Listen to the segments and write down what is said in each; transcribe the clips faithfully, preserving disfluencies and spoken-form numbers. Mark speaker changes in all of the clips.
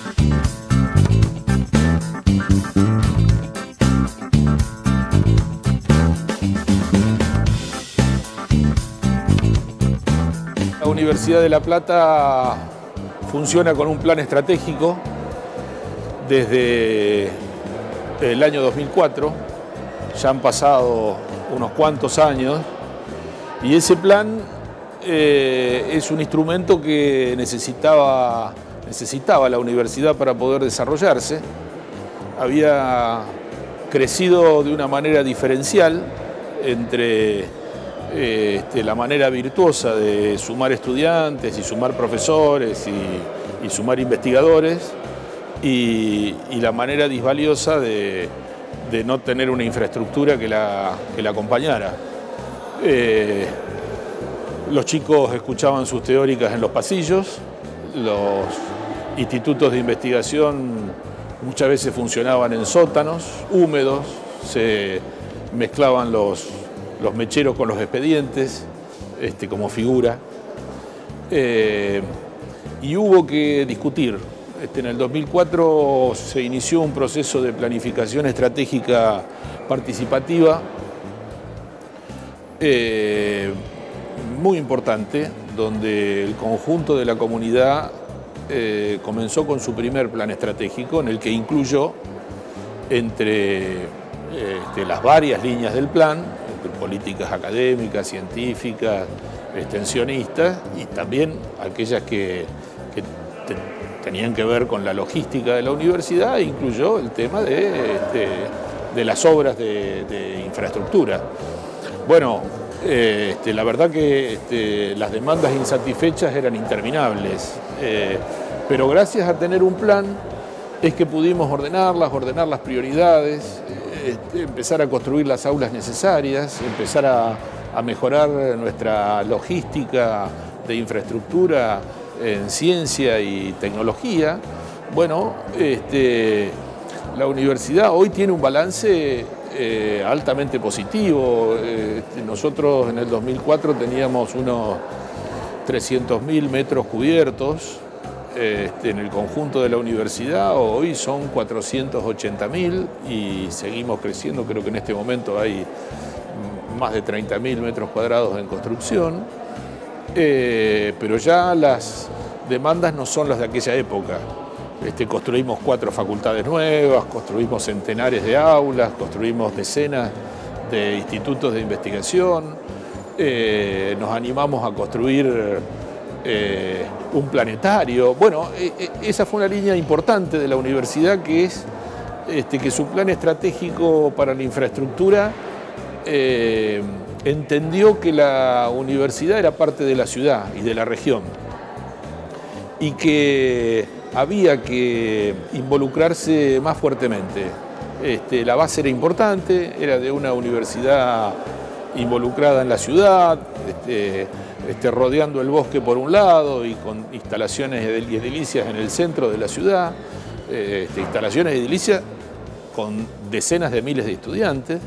Speaker 1: La Universidad de La Plata funciona con un plan estratégico desde el año dos mil cuatro. Ya han pasado unos cuantos años y ese plan eh, es un instrumento que necesitaba, necesitaba la universidad para poder desarrollarse. Había crecido de una manera diferencial entre Este, la manera virtuosa de sumar estudiantes y sumar profesores y, y sumar investigadores y, y la manera disvaliosa de, de no tener una infraestructura que la, que la acompañara. Eh, los chicos escuchaban sus teóricas en los pasillos, los institutos de investigación muchas veces funcionaban en sótanos húmedos, se mezclaban los los mecheros con los expedientes, este, como figura, eh, y hubo que discutir. Este, en el dos mil cuatro se inició un proceso de planificación estratégica participativa eh, muy importante, donde el conjunto de la comunidad eh, comenzó con su primer plan estratégico, en el que incluyó entre este, las varias líneas del plan, políticas académicas, científicas, extensionistas y también aquellas que, que te, tenían que ver con la logística de la universidad, e incluyó el tema de, este, de las obras de, de infraestructura. Bueno, eh, este, la verdad que este, las demandas insatisfechas eran interminables, eh, pero gracias a tener un plan es que pudimos ordenarlas, ordenar las prioridades, Este, empezar a construir las aulas necesarias, empezar a, a mejorar nuestra logística de infraestructura en ciencia y tecnología. Bueno, este, la universidad hoy tiene un balance eh, altamente positivo. Eh, nosotros en el dos mil cuatro teníamos unos trescientos mil metros cubiertos Este, en el conjunto de la universidad, hoy son cuatrocientos ochenta mil y seguimos creciendo. Creo que en este momento hay más de treinta mil metros cuadrados en construcción, eh, pero ya las demandas no son las de aquella época. Este, construimos cuatro facultades nuevas, construimos centenares de aulas, construimos decenas de institutos de investigación, eh, nos animamos a construir Eh, un planetario. Bueno, eh, esa fue una línea importante de la universidad, que es este, que su plan estratégico para la infraestructura eh, entendió que la universidad era parte de la ciudad y de la región y que había que involucrarse más fuertemente. Este, la base era importante, era de una universidad involucrada en la ciudad, este, este, rodeando el bosque por un lado y con instalaciones y edilicias en el centro de la ciudad, este, instalaciones y edilicias con decenas de miles de estudiantes,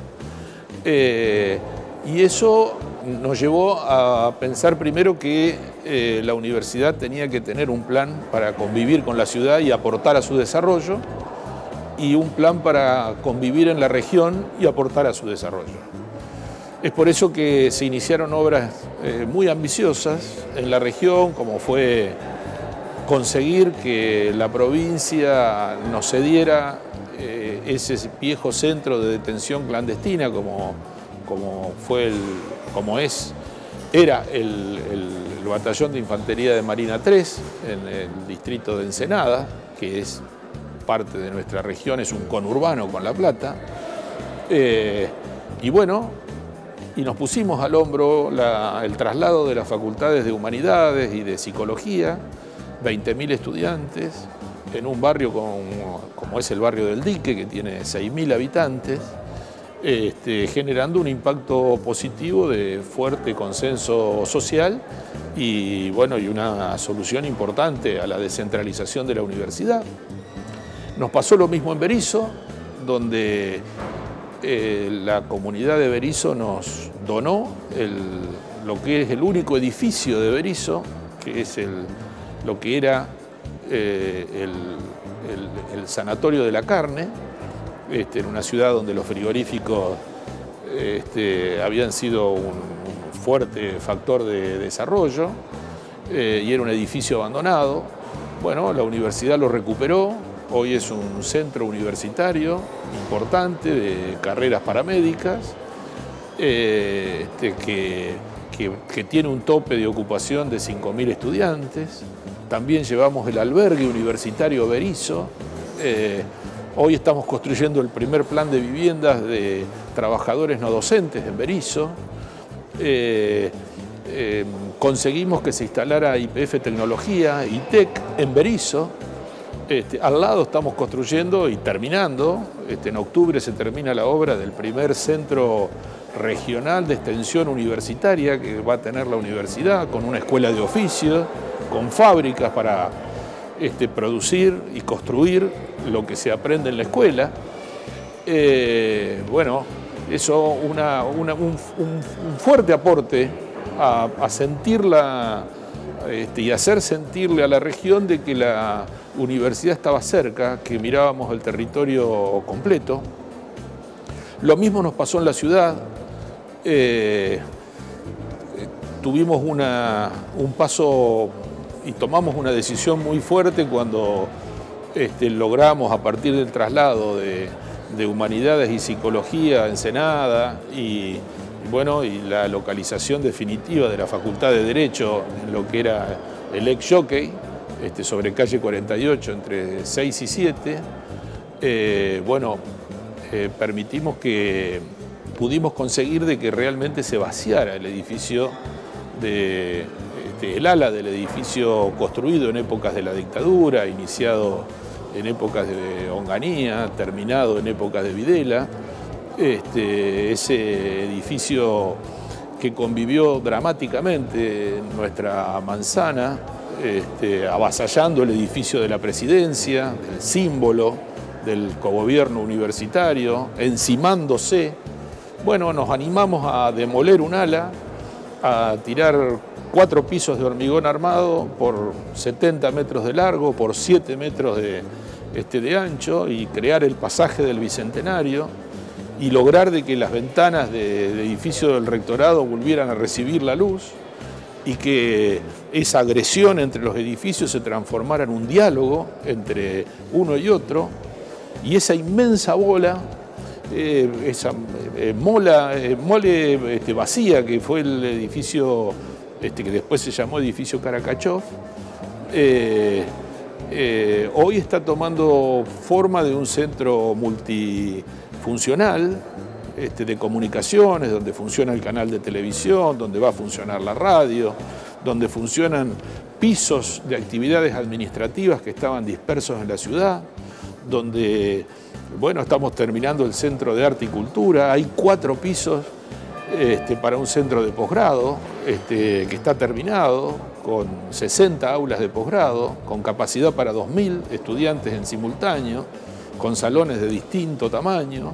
Speaker 1: eh, y eso nos llevó a pensar primero que eh, la universidad tenía que tener un plan para convivir con la ciudad y aportar a su desarrollo, y un plan para convivir en la región y aportar a su desarrollo. Es por eso que se iniciaron obras eh, muy ambiciosas en la región, como fue conseguir que la provincia nos cediera eh, ese viejo centro de detención clandestina, como, como, fue el, como es, era el, el, el Batallón de Infantería de Marina tres, en el distrito de Ensenada, que es parte de nuestra región, es un conurbano con La Plata. Eh, y bueno, y nos pusimos al hombro la, el traslado de las facultades de Humanidades y de Psicología, veinte mil estudiantes, en un barrio como, como es el barrio del Dique, que tiene seis mil habitantes, este, generando un impacto positivo de fuerte consenso social y, bueno, y una solución importante a la descentralización de la universidad. Nos pasó lo mismo en Berisso, donde Eh, la comunidad de Berisso nos donó el, lo que es el único edificio de Berisso, que es el, lo que era eh, el, el, el Sanatorio de la Carne, este, en una ciudad donde los frigoríficos este, habían sido un, un fuerte factor de desarrollo, eh, y era un edificio abandonado. Bueno, la universidad lo recuperó, hoy es un centro universitario importante de carreras paramédicas, eh, este, que, que, que tiene un tope de ocupación de cinco mil estudiantes. También llevamos el albergue universitario Berisso. Eh, hoy estamos construyendo el primer plan de viviendas de trabajadores no docentes en Berisso. Eh, eh, conseguimos que se instalara Y P F Tecnología, I T E C, en Berisso. Este, al lado estamos construyendo y terminando, este, en octubre se termina la obra del primer centro regional de extensión universitaria que va a tener la universidad, con una escuela de oficios, con fábricas para este, producir y construir lo que se aprende en la escuela. Eh, bueno, eso una, una, un, un, un fuerte aporte a, a sentirla este, y hacer sentirle a la región de que la universidad estaba cerca, que mirábamos el territorio completo. Lo mismo nos pasó en la ciudad. Eh, tuvimos una, un paso y tomamos una decisión muy fuerte cuando este, logramos, a partir del traslado de, de Humanidades y Psicología a Ensenada y, bueno, y la localización definitiva de la Facultad de Derecho en lo que era el ex-Jockey, este, sobre calle cuarenta y ocho, entre seis y siete, eh, bueno, eh, permitimos que pudimos conseguir de que realmente se vaciara el edificio, de, este, el ala del edificio construido en épocas de la dictadura, iniciado en épocas de Onganía, terminado en épocas de Videla. Este, ese edificio que convivió dramáticamente en nuestra manzana, este, avasallando el edificio de la presidencia, el símbolo del cogobierno universitario, encimándose. Bueno, nos animamos a demoler un ala, a tirar cuatro pisos de hormigón armado por setenta metros de largo, por siete metros de, este, de ancho, y crear el pasaje del Bicentenario y lograr de que las ventanas del de edificio del rectorado volvieran a recibir la luz y que esa agresión entre los edificios se transformara en un diálogo entre uno y otro, y esa inmensa bola, eh, esa eh, mola, eh, mole este, vacía que fue el edificio este, que después se llamó edificio Karakachov, eh, eh, hoy está tomando forma de un centro multifuncional este, de comunicaciones, donde funciona el canal de televisión, donde va a funcionar la radio, donde funcionan pisos de actividades administrativas que estaban dispersos en la ciudad, donde, bueno, estamos terminando el Centro de Arte y Cultura. Hay cuatro pisos este, para un centro de posgrado este, que está terminado, con sesenta aulas de posgrado, con capacidad para dos mil estudiantes en simultáneo, con salones de distinto tamaño,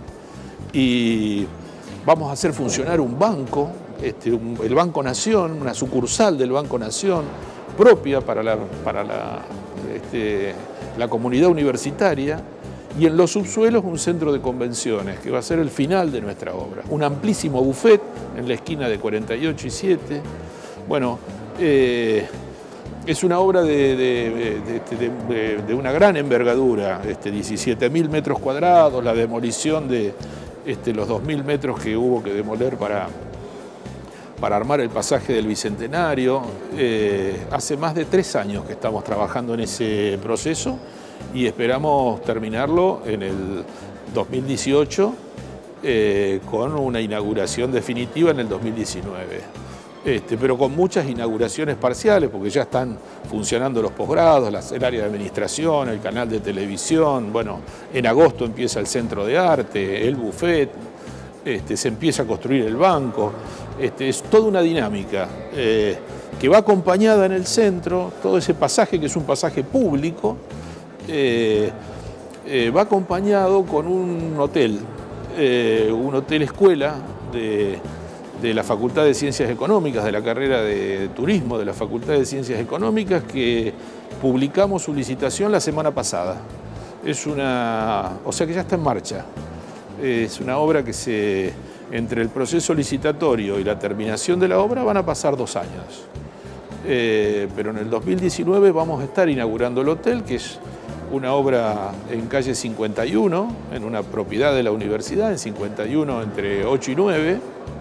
Speaker 1: y vamos a hacer funcionar un banco, este, un, el Banco Nación, una sucursal del Banco Nación, propia para la, para la, este, la comunidad universitaria, y en los subsuelos un centro de convenciones, que va a ser el final de nuestra obra. Un amplísimo buffet en la esquina de cuarenta y ocho y siete. Bueno, eh, es una obra de, de, de, de, de una gran envergadura, este, diecisiete mil metros cuadrados, la demolición de este, los dos mil metros que hubo que demoler para, para armar el pasaje del Bicentenario. Eh, hace más de tres años que estamos trabajando en ese proceso y esperamos terminarlo en el dos mil dieciocho eh, con una inauguración definitiva en el dos mil diecinueve. Este, pero con muchas inauguraciones parciales, porque ya están funcionando los posgrados, las, el área de administración, el canal de televisión. Bueno, en agosto empieza el centro de arte, el buffet, este, se empieza a construir el banco. Este, es toda una dinámica eh, que va acompañada en el centro, todo ese pasaje que es un pasaje público, eh, eh, va acompañado con un hotel, eh, un hotel escuela de... de la Facultad de Ciencias Económicas, de la carrera de Turismo de la Facultad de Ciencias Económicas, que publicamos su licitación la semana pasada. es una, o sea que ya está en marcha. Es una obra que se, entre el proceso licitatorio y la terminación de la obra van a pasar dos años. Eh, pero en el dos mil diecinueve vamos a estar inaugurando el hotel, que es una obra en calle cincuenta y uno, en una propiedad de la universidad, en cincuenta y uno entre ocho y nueve,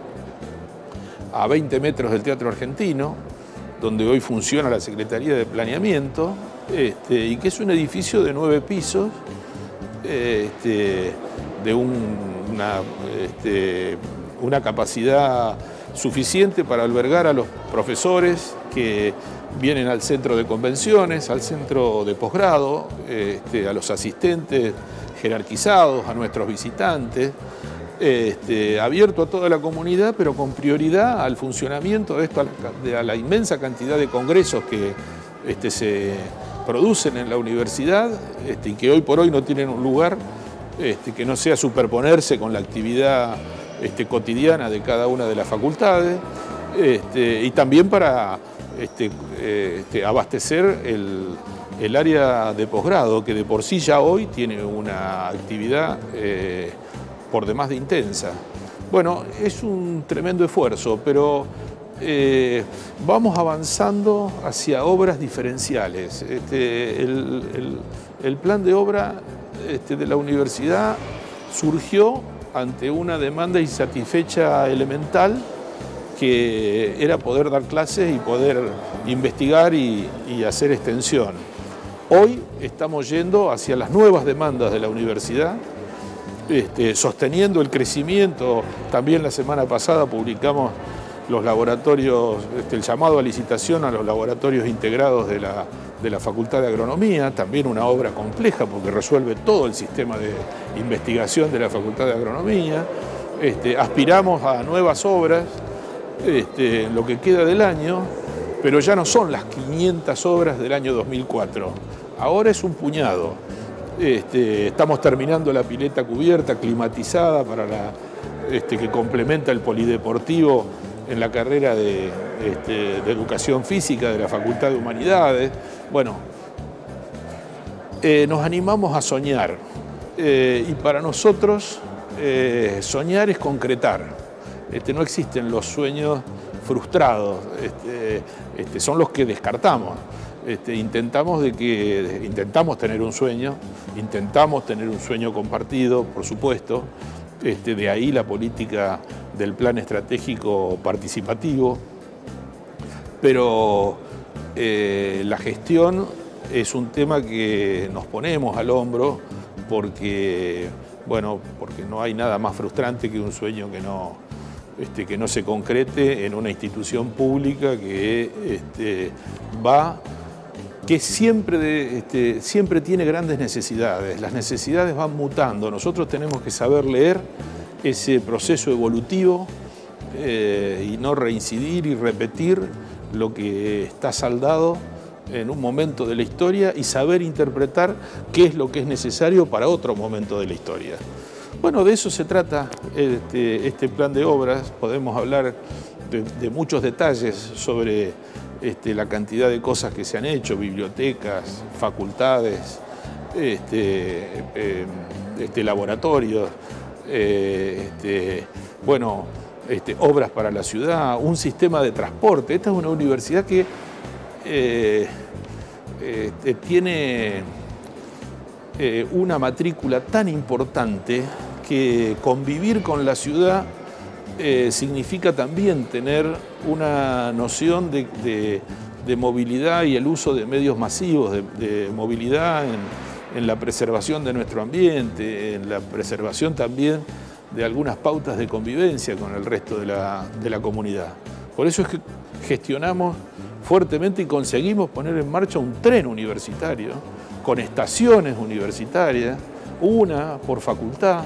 Speaker 1: a veinte metros del Teatro Argentino, donde hoy funciona la Secretaría de Planeamiento, este, y que es un edificio de nueve pisos, este, de un, una, este, una capacidad suficiente para albergar a los profesores que vienen al centro de convenciones, al centro de posgrado, este, a los asistentes jerarquizados, a nuestros visitantes, este, abierto a toda la comunidad, pero con prioridad al funcionamiento de esto, a la, a la inmensa cantidad de congresos que este, se producen en la universidad, este, y que hoy por hoy no tienen un lugar este, que no sea superponerse con la actividad este, cotidiana de cada una de las facultades, este, y también para este, este, abastecer el, el área de posgrado, que de por sí ya hoy tiene una actividad eh, por demás de intensa. Bueno, es un tremendo esfuerzo, pero eh, vamos avanzando hacia obras diferenciales. Este, el, el, el plan de obra este, de la universidad surgió ante una demanda insatisfecha elemental, que era poder dar clases y poder investigar y, y hacer extensión. Hoy estamos yendo hacia las nuevas demandas de la universidad, este, sosteniendo el crecimiento. También la semana pasada publicamos los laboratorios, este, el llamado a licitación a los laboratorios integrados de la, de la Facultad de Agronomía, también una obra compleja porque resuelve todo el sistema de investigación de la Facultad de Agronomía. Este, aspiramos a nuevas obras este, en lo que queda del año, pero ya no son las quinientas obras del año dos mil cuatro, ahora es un puñado. Este, estamos terminando la pileta cubierta, climatizada, para la, este, que complementa el polideportivo en la carrera de, este, de Educación Física de la Facultad de Humanidades. Bueno, eh, nos animamos a soñar, eh, y para nosotros eh, soñar es concretar. Este, no existen los sueños frustrados, este, este, son los que descartamos. Este, intentamos, de que, intentamos tener un sueño, intentamos tener un sueño compartido, por supuesto. Este, de ahí la política del plan estratégico participativo, pero eh, la gestión es un tema que nos ponemos al hombro porque, bueno, porque no hay nada más frustrante que un sueño que no, este, que no se concrete en una institución pública que este, va... que siempre, de, este, siempre tiene grandes necesidades. Las necesidades van mutando. Nosotros tenemos que saber leer ese proceso evolutivo eh, y no reincidir y repetir lo que está saldado en un momento de la historia y saber interpretar qué es lo que es necesario para otro momento de la historia. Bueno, de eso se trata este, este plan de obras. Podemos hablar de, de muchos detalles sobre Este, la cantidad de cosas que se han hecho, bibliotecas, facultades, este, eh, este, laboratorios, eh, este, bueno, este, obras para la ciudad, un sistema de transporte. Esta es una universidad que eh, eh, tiene eh, una matrícula tan importante que convivir con la ciudad Eh, significa también tener una noción de, de, de movilidad y el uso de medios masivos de, de movilidad en, en la preservación de nuestro ambiente, en la preservación también de algunas pautas de convivencia con el resto de la, de la comunidad. Por eso es que gestionamos fuertemente y conseguimos poner en marcha un tren universitario con estaciones universitarias, una por facultad.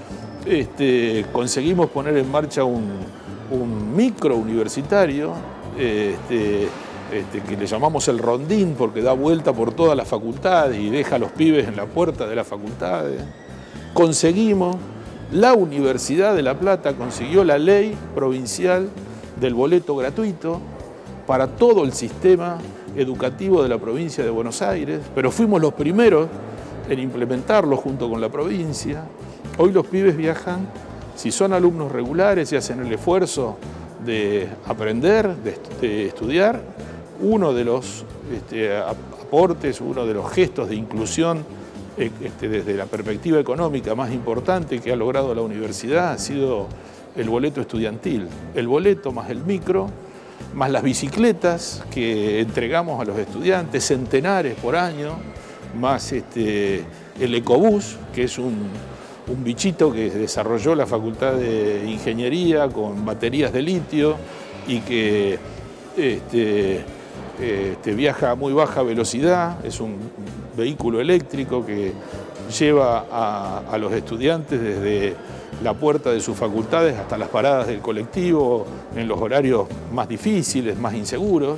Speaker 1: Este, conseguimos poner en marcha un, un micro universitario este, este, que le llamamos el rondín porque da vuelta por todas las facultades y deja a los pibes en la puerta de las facultades. Conseguimos, la Universidad de La Plata consiguió la ley provincial del boleto gratuito para todo el sistema educativo de la provincia de Buenos Aires, pero fuimos los primeros en implementarlo junto con la provincia. Hoy los pibes viajan, si son alumnos regulares y hacen el esfuerzo de aprender, de, de estudiar, uno de los este, aportes, uno de los gestos de inclusión este, desde la perspectiva económica más importante que ha logrado la universidad ha sido el boleto estudiantil. El boleto más el micro, más las bicicletas que entregamos a los estudiantes, centenares por año, más este, el ecobús, que es un, un bichito que desarrolló la Facultad de Ingeniería con baterías de litio y que este, este, viaja a muy baja velocidad, es un vehículo eléctrico que lleva a, a los estudiantes desde la puerta de sus facultades hasta las paradas del colectivo en los horarios más difíciles, más inseguros,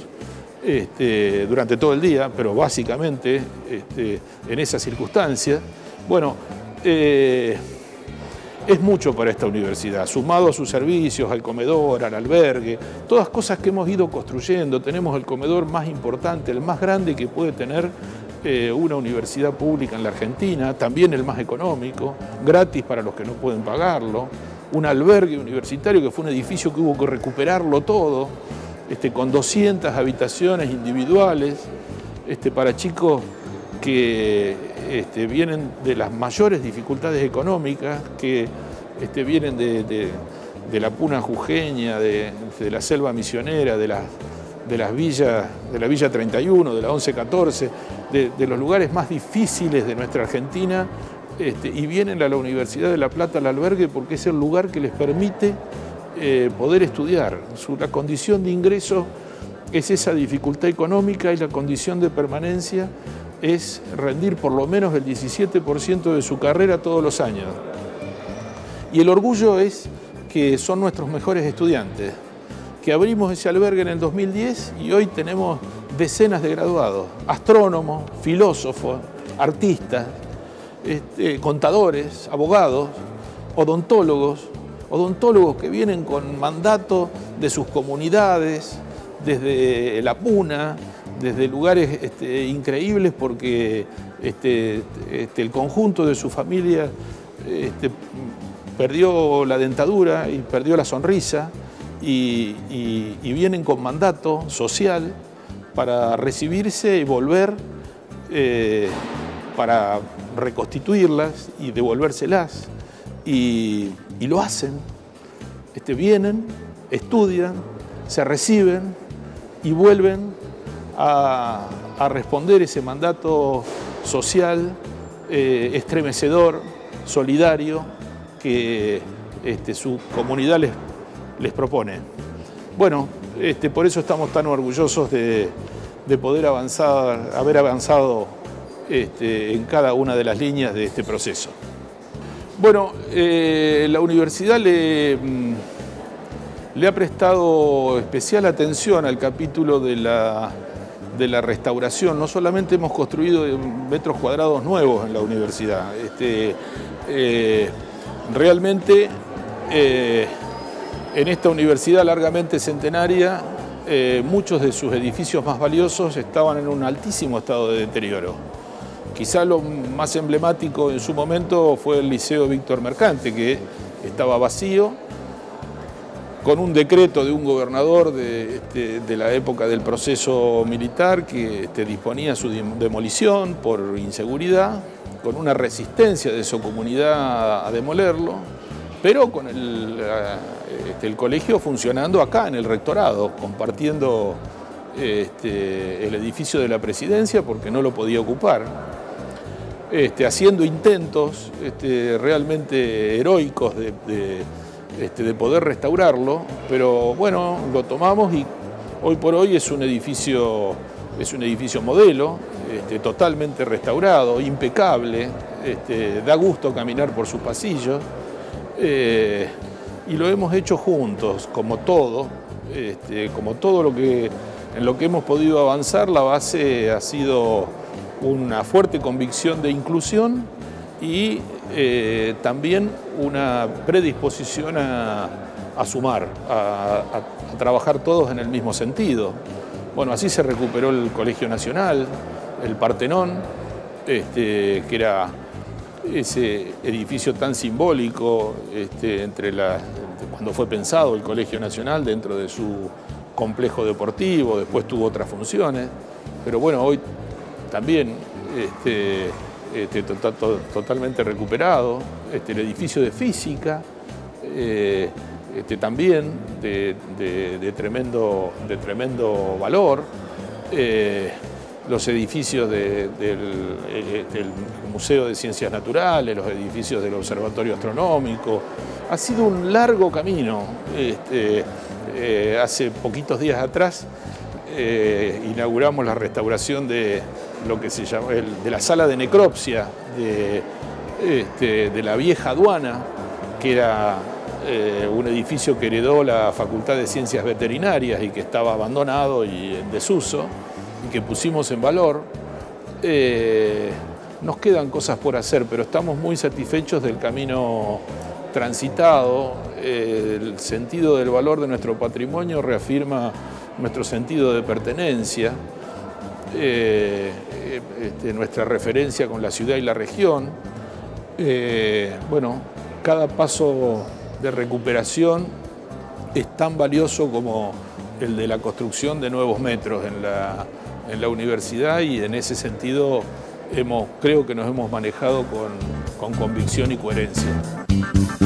Speaker 1: este, durante todo el día, pero básicamente este, en esas circunstancias. Bueno, eh, es mucho para esta universidad, sumado a sus servicios, al comedor, al albergue, todas cosas que hemos ido construyendo. Tenemos el comedor más importante, el más grande que puede tener eh, una universidad pública en la Argentina, también el más económico, gratis para los que no pueden pagarlo, un albergue universitario que fue un edificio que hubo que recuperarlo todo, este, con doscientas habitaciones individuales este, para chicos que este, vienen de las mayores dificultades económicas, que este, vienen de, de, de la puna jujeña, de, de la selva misionera, de, la, de las villas, de la Villa treinta y uno, de la once catorce, de, de los lugares más difíciles de nuestra Argentina, este, y vienen a la Universidad de La Plata al albergue porque es el lugar que les permite eh, poder estudiar. Su, la condición de ingreso es esa dificultad económica y la condición de permanencia es rendir por lo menos el diecisiete por ciento de su carrera todos los años. Y el orgullo es que son nuestros mejores estudiantes, que abrimos ese albergue en el dos mil diez y hoy tenemos decenas de graduados, astrónomos, filósofos, artistas, este, contadores, abogados, odontólogos, odontólogos que vienen con mandato de sus comunidades, desde la puna, desde lugares este, increíbles porque este, este, el conjunto de su familia este, perdió la dentadura y perdió la sonrisa y, y, y vienen con mandato social para recibirse y volver, eh, para reconstituirlas y devolvérselas y, y lo hacen, este, vienen, estudian, se reciben y vuelven A, a responder ese mandato social, eh, estremecedor, solidario, que este, su comunidad les, les propone. Bueno, este, por eso estamos tan orgullosos de, de poder avanzar, haber avanzado este, en cada una de las líneas de este proceso. Bueno, eh, la universidad le... le ha prestado especial atención al capítulo de la, de la restauración. No solamente hemos construido metros cuadrados nuevos en la universidad, este, eh, realmente eh, en esta universidad largamente centenaria, eh, muchos de sus edificios más valiosos estaban en un altísimo estado de deterioro. Quizá lo más emblemático en su momento fue el Liceo Víctor Mercante, que estaba vacío, con un decreto de un gobernador de, este, de la época del proceso militar que este, disponía su demolición por inseguridad, con una resistencia de su comunidad a demolerlo, pero con el, este, el colegio funcionando acá en el rectorado, compartiendo este, el edificio de la presidencia porque no lo podía ocupar, este, haciendo intentos este, realmente heroicos de, de Este, de poder restaurarlo, pero bueno, lo tomamos y hoy por hoy es un edificio, es un edificio modelo, este, totalmente restaurado, impecable, este, da gusto caminar por sus pasillos eh, y lo hemos hecho juntos, como todo, este, como todo lo que, en lo que hemos podido avanzar. La base ha sido una fuerte convicción de inclusión y eh, también una predisposición a, a sumar, a, a, a trabajar todos en el mismo sentido. Bueno, así se recuperó el Colegio Nacional, el Partenón, este, que era ese edificio tan simbólico este, entre la, cuando fue pensado el Colegio Nacional dentro de su complejo deportivo, después tuvo otras funciones, pero bueno, hoy también este, este, to, to, totalmente recuperado, este, el edificio de física, eh, este, también de, de, de, tremendo, de tremendo valor, eh, los edificios de, del, del Museo de Ciencias Naturales, los edificios del Observatorio Astronómico. Ha sido un largo camino. Este, eh, hace poquitos días atrás eh, inauguramos la restauración de lo que se llama el, de la sala de necropsia de, este, de la vieja aduana, que era eh, un edificio que heredó la Facultad de Ciencias Veterinarias y que estaba abandonado y en desuso, y que pusimos en valor. Eh, nos quedan cosas por hacer, pero estamos muy satisfechos del camino transitado. Eh, el sentido del valor de nuestro patrimonio reafirma nuestro sentido de pertenencia, eh, este, nuestra referencia con la ciudad y la región. Eh, bueno, cada paso de recuperación es tan valioso como el de la construcción de nuevos metros en la, en la universidad, y en ese sentido hemos, creo que nos hemos manejado con, con convicción y coherencia.